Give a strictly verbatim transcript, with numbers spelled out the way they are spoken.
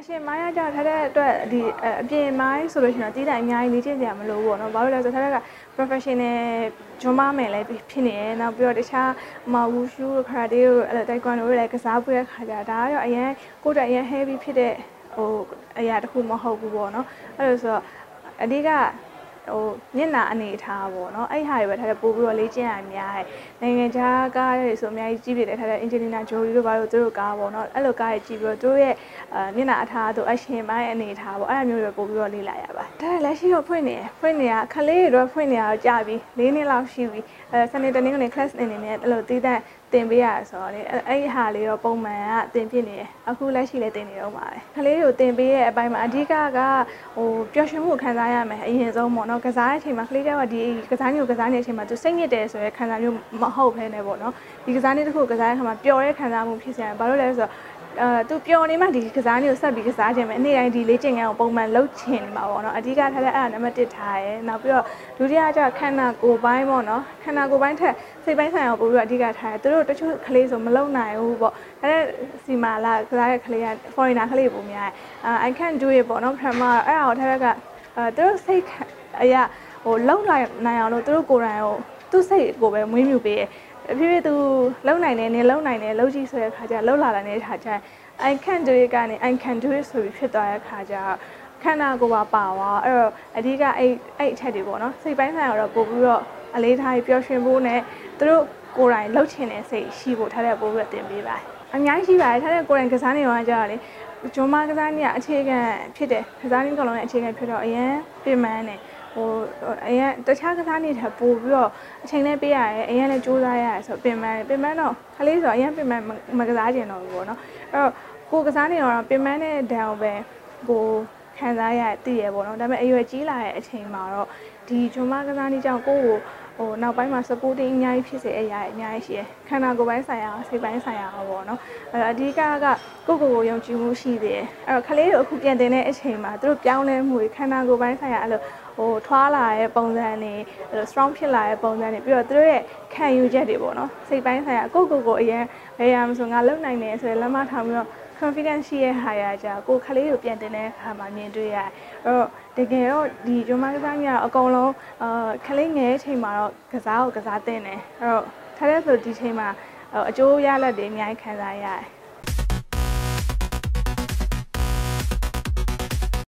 ရှင်မိုင်းရကြထားတဲ့အတွက်ဒီအပြင်မိုင်းဆိုလို့ရှိရင်တီးတိုင်းအများကြီးလေ့ကျင့်စရာမလိုဘူးပေါ့နော်ဘာလို့လဲဆိုတော့ထားတဲ့က professional ဂျွန်းမမယ်လည်းဖြစ်နေတယ်နောက်ပြီးတော့တခြားမဝူရှူခရာတေးတို့အဲ့တိုက်ကွန်ဒိုလည်းကစားပွေးတဲ့ခါကျဒါကတော့အရင်ကိုယ်တိုင်အရင် heavy ဖြစ်တဲ့ဟိုအရာတစ်ခုမဟုတ်ဘူးပေါ့နော်အဲ့လိုဆိုတော့အဓိကဟိုမျက်နှာအနေထားပေါ့နော်အဲ့ဟာတွေပဲထားတဲ့ပို့ပြီးတော့လေ့ကျင့်ရများတယ်နိုင်ငံခြားကားတွေဆိုအများကြီးကြီးပြတယ်ထားတဲ့အင်ဂျင်နီယာဂျိုလီတို့ဘာလို့သူတို့ကားပေါ့နော်အဲ့လိုကားတွေကြည့်ပြီးတော့သူတို့ရဲ့မျက်နှာအထားတို့အရှင်ပိုင်းအနေထားပေါ့အဲ့အမျိုးတွေပို့ပြီးတော့လေ့လာရပါဒါလက်ရှိတော့ဖွင့်နေတယ်ဖွင့်နေတာခလေးတွေတော့ဖွင့်နေတာကြာပြီ၄နှစ်လောက်ရှိပြီအဲစနေတနေ့ကနေ class အနေနဲ့အဲ့လိုတည်တဲ့တင်ပေးရဆိုတော့လေအဲ့ဒီဟာလေးတော့ပုံမှန်ကတင်ပြနေတယ်အခုလက်ရှိလည်းတင်နေတော့ပါတယ်ခလေးတွေကိုတင်ပေးရဲ့အပိုင်းမှာအဓိကကဟိုပျော်ရွှင်မှုခံစားရမယ်အရင်ဆုံးပေါ့နော်ကစားတဲ့အချိန်မှာခလေးတွေကဒီကစားမျိုးကစားနေတဲ့အချိန်မှာသူစိတ်ညစ်တယ်ဆိုရဲခံစားမျိုးမဟုတ်ဘဲနဲ့ပေါ့နော်ဒီကစားနေတစ်ခုကစားတဲ့အခါမှာပျော်တဲ့ခံစားမှုဖြစ်စရာဘာလို့လဲဆိုတော့အဲသူပျော်နေမှဒီကစားနေကိုဆက်ပြီးကစားခြင်းပဲအနေတိုင်းဒီလေးကျင်ကန်းကိုပုံမှန်လှုပ်ချင်နေမှာပေါ့နော်အဓိကထားတဲ့အဲ့ဒါနံပါတ်တစ်ထားရယ်နောက်ပြီးတော့ဒုတိယကျခန္ဓာကိုယ်ပိုင်းပေါ့နော်ခန္ဓာကိုယ်ပိုင်းထက်စိတ်ပိုင်းဆိုင်ရာကိုပို့ပြီးတော့အဓိကထားရယ်သူတို့တချို့ကလေးဆိုမလုံနိုင်ဘူးပေါ့ဒါနဲ့စီမာလာကစားတဲ့ကလေးက foreigner ကလေးပုံများအဲ I can do it ပေါ့နော်ပထမအဲ့ဒါကိုထားတဲ့ကအဲသူတို့စိတ်အရာဟိုလုံနိုင်နိုင်အောင်လို့သူတို့ကိုယ်တိုင်ကိုသူ့စိတ်ကိုပဲမွေးမြူပေးရယ်အဖြစ်ဖြစ်သူလုံနိုင်တယ်နေလုံနိုင်တယ်လုံကြည့်ဆိုတဲ့ခါကျလုံလာတဲ့ခါကျ I can do it ကနေ I can do it ဆိုပြီးဖြစ်သွားတဲ့ခါကျခန္ဓာကိုယ်ပါပါသွားအဲ့တော့အဓိကအဲ့အဲ့အချက်တွေပေါ့နော်စိတ်ပိုင်းဆိုင်ရာတော့ပို့ပြီးတော့အလေးထားပြီးပျော်ရွှင်ဖို့နဲ့သူတို့ကိုယ်တိုင်လှုပ်ချင်တဲ့စိတ်ရှိဖို့ထားတဲ့ပို့ပြီးတော့တင်ပေးပါတယ်အများကြီးရှိပါတယ်ထားတဲ့ကိုယ်တိုင်ကစားနေတော့ကြတော့လေဂျွန်မာကစားနေရအခြေခံဖြစ်တယ်ကစားနေကြလုံးရဲ့အခြေခံဖြစ်တော့အရင်ပြင်မှန်းတယ်ဟိုအရင်တခြားကစားနေတဲ့ပို့ပြီးတော့အချိန်နဲ့ပေးရတယ်အရင်လည်းစူးစမ်းရတယ်ဆိုပြင်မှန်းပြင်မှန်းတော့ခလေးဆိုအရင်ပြင်မှန်းမကစားကျင်တော့ဘူးပေါ့နော်အဲ့တော့ကိုကစားနေတော့ပြင်မှန်းတဲ့ဒဏ်ကိုပဲကိုခံစားရတည်ရပေါ့နော်ဒါပေမဲ့အရွယ်ကြီးလာတဲ့အချိန်မှာတော့ဒီဂျွန်မာကစားနေကြောင့်ကိုကိုဟိုနောက်ပိုင်းမှာ supporting အများကြီးဖြစ်စေအရာအများကြီးရှိတယ်ခန္ဓာကိုယ်ပိုင်းဆိုင်ရာစိတ်ပိုင်းဆိုင်ရာပေါ့နော်အဲ့တော့အဓိကကကိုကိုကိုယုံကြည်မှုရှိသေးတယ်အဲ့တော့ခလေးတို့အခုပြန်တင်တဲ့အချိန်မှာသူတို့ပြောင်းလဲမှုခန္ဓာကိုယ်ပိုင်းဆိုင်ရာအဲ့လိုဟိုထွားလာတဲ့ပုံစံတွေအဲ့လို strong ဖြစ်လာတဲ့ပုံစံတွေပြီးတော့သူတို့ရဲ့ခံယူချက်တွေပေါ့နော်စိတ်ပိုင်းဆိုင်ရာကိုကိုကိုအရင်ဘယ်ရမဆိုငါလုံနိုင်တယ်ဆိုရင်လက်မထောင်ပြီးတော့ confidence ရှိရဲ့ဟာရကြကိုခလေးကိုပြန်တင်တဲ့အခါမှာမြင်တွေ့ရတယ်အဲ့တော့တကယ်တော့ဒီဂျွန်မာကစားကြီးကတော့အကုန်လုံးအာခလေးငယ်တဲ့အချိန်မှာတော့ကစားကိုကစားတင်တယ်အဲ့တော့ထားတဲ့ဆိုဒီချိန်မှာအကျိုးရလဒ်တွေအများကြီးခံစားရတယ်